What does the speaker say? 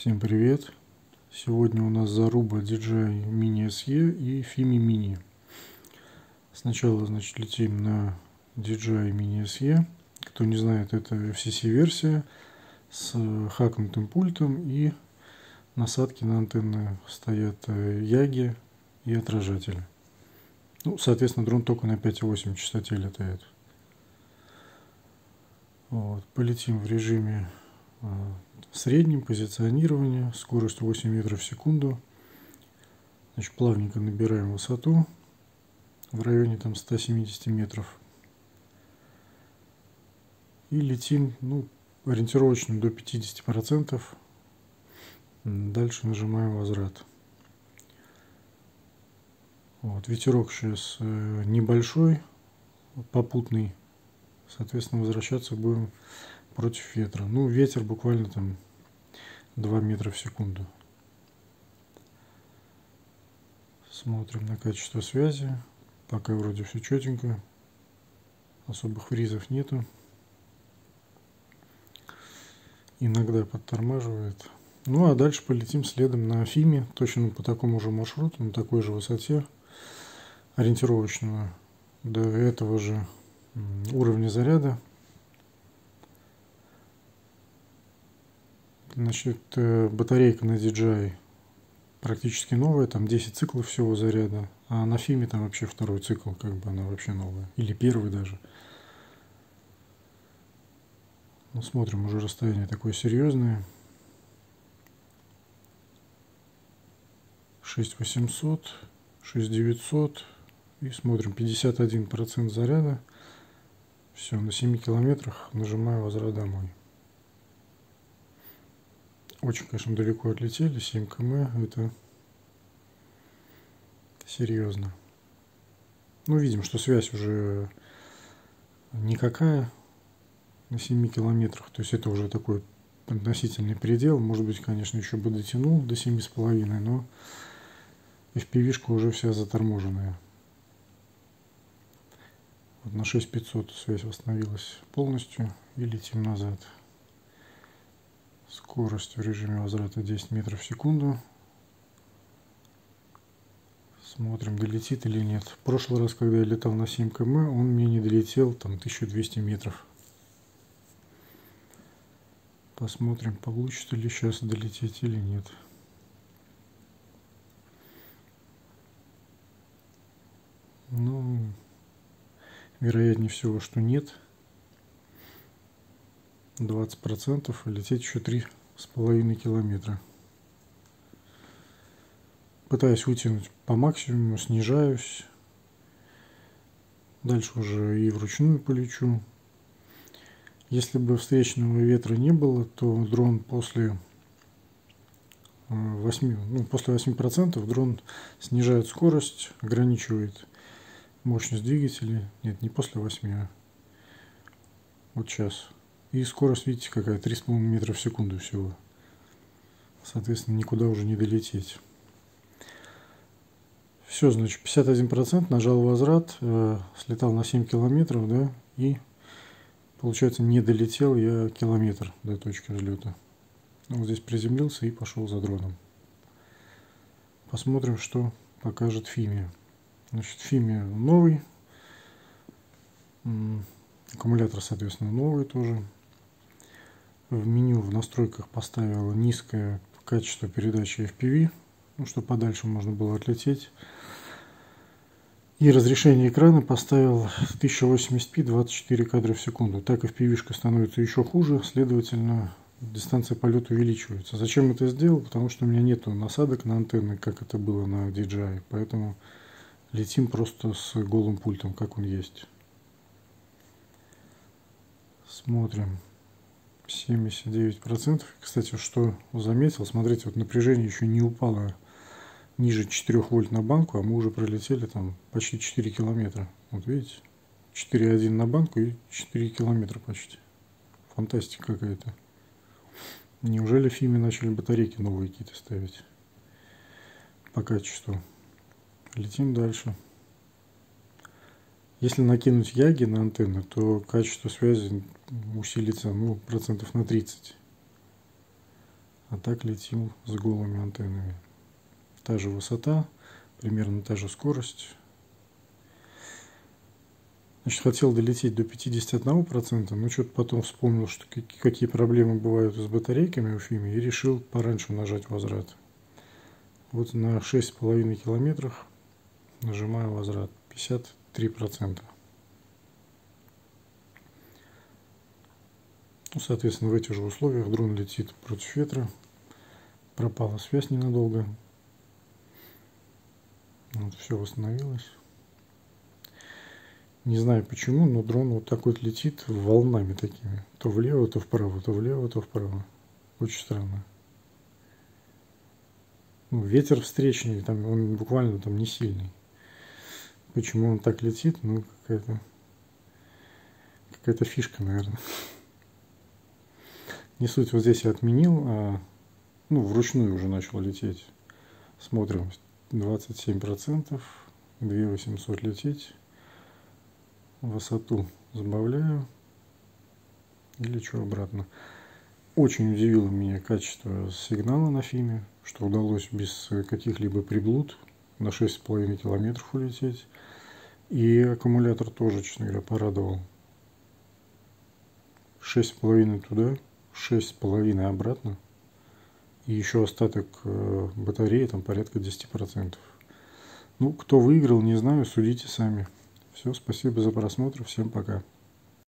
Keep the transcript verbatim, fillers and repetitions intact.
Всем привет! Сегодня у нас заруба ди джей ай Mini эс и и FIMI Mini. Сначала, значит, летим на ди джей ай Mini эс и. Кто не знает, это эф си си-версия с хакнутым пультом, и насадки на антенны стоят яги и отражатели. Ну, соответственно, дрон только на пять и восемь частоте летает. Вот. Полетим в режиме среднем позиционирования, скорость восемь метров в секунду. Значит, плавненько набираем высоту в районе там ста семидесяти метров. И летим, ну, ориентировочно до пятидесяти процентов. Дальше нажимаем возврат. Вот, ветерок сейчас небольшой, попутный. Соответственно, возвращаться будем против ветра. Ну, ветер буквально там два метра в секунду. Смотрим на качество связи. Пока вроде все четенько. Особых фризов нету. Иногда подтормаживает. Ну, а дальше полетим следом на FIMI. Точно по такому же маршруту, на такой же высоте. Ориентировочного до этого же уровня заряда. Значит, батарейка на ди джей ай практически новая, там десять циклов всего заряда, а на FIMI там вообще второй цикл, как бы она вообще новая, или первый даже. Ну, смотрим, уже расстояние такое серьезное. шесть тысяч восемьсот, шесть тысяч девятьсот, и смотрим, пятьдесят один процент заряда. Все, на семи километрах нажимаю возврат домой. Очень, конечно, далеко отлетели, семь километров, это серьезно. Ну, видим, что связь уже никакая на семи километрах, то есть это уже такой относительный предел. Может быть, конечно, еще бы дотянул до семи с половиной, но эф пи ви-шка уже вся заторможенная. Вот на шесть тысяч пятьсот связь восстановилась полностью, и летим назад. Скорость в режиме возврата десять метров в секунду. Смотрим, долетит или нет. В прошлый раз, когда я летал на семь километров, он мне не долетел, там тысячу двести метров. Посмотрим, получится ли сейчас долететь или нет. Ну, вероятнее всего, что нет. двадцать процентов, а лететь еще три с половиной километра. Пытаюсь вытянуть по максимуму, снижаюсь. Дальше уже и вручную полечу. Если бы встречного ветра не было, то дрон после восьми, ну, после восьми процентов дрон снижает скорость, ограничивает мощность двигателя. Нет, не после восьми, а вот сейчас. И скорость, видите, какая, три с половиной метра в секунду всего. Соответственно, никуда уже не долететь. Все, значит, пятьдесят один процент, нажал возврат, э, слетал на семь километров, да, и, получается, не долетел я километр до точки взлета. Вот здесь приземлился и пошел за дроном. Посмотрим, что покажет FIMI. Значит, FIMI новый. Аккумулятор, соответственно, новый тоже. В меню в настройках поставил низкое качество передачи эф пи ви, ну, чтобы подальше можно было отлететь. И разрешение экрана поставил тысяча восемьдесят пи, двадцать четыре кадра в секунду. Так эф пи ви-шка становится еще хуже, следовательно, дистанция полета увеличивается. Зачем это сделал? Потому что у меня нету насадок на антенны, как это было на ди джей ай. Поэтому летим просто с голым пультом, как он есть. Смотрим. семьдесят девять процентов. Кстати, что заметил, смотрите, вот напряжение еще не упало ниже четырёх вольт на банку, а мы уже пролетели там почти четыре километра. Вот видите, четыре и один на банку и четыре километра почти. Фантастика какая-то. Неужели FIMI начали батарейки новые какие-то ставить по качеству? Летим дальше. Если накинуть яги на антенны, то качество связи усилится, ну, процентов на тридцать. а так летим с голыми антеннами. Та же высота, примерно та же скорость. Значит, хотел долететь до пятидесяти одного процента, но что-то потом вспомнил, что какие проблемы бывают с батарейками у Фими, и решил пораньше нажать возврат. Вот на шесть с половиной километрах нажимаю возврат, пятьдесят три процента. Ну, соответственно, в этих же условиях дрон летит против ветра, пропала связь ненадолго, вот, все восстановилось. Не знаю почему, но дрон вот так вот летит волнами такими. То влево, то вправо, то влево, то вправо. Очень странно. Ну, ветер встречный, там он буквально там не сильный. Почему он так летит? Ну, какая-то какая-то фишка, наверное. Не суть, вот здесь я отменил, а ну, вручную уже начал лететь. Смотрим, двадцать семь процентов, две тысячи восемьсот лететь. Высоту сбавляю и лечу обратно. Очень удивило меня качество сигнала на Фиме, что удалось без каких-либо приблуд на шесть с половиной километров улететь. И аккумулятор тоже, честно говоря, порадовал. шесть с половиной туда, шесть с половиной обратно. И еще остаток батареи, там порядка десять процентов. Ну, кто выиграл, не знаю, судите сами. Все, спасибо за просмотр, всем пока.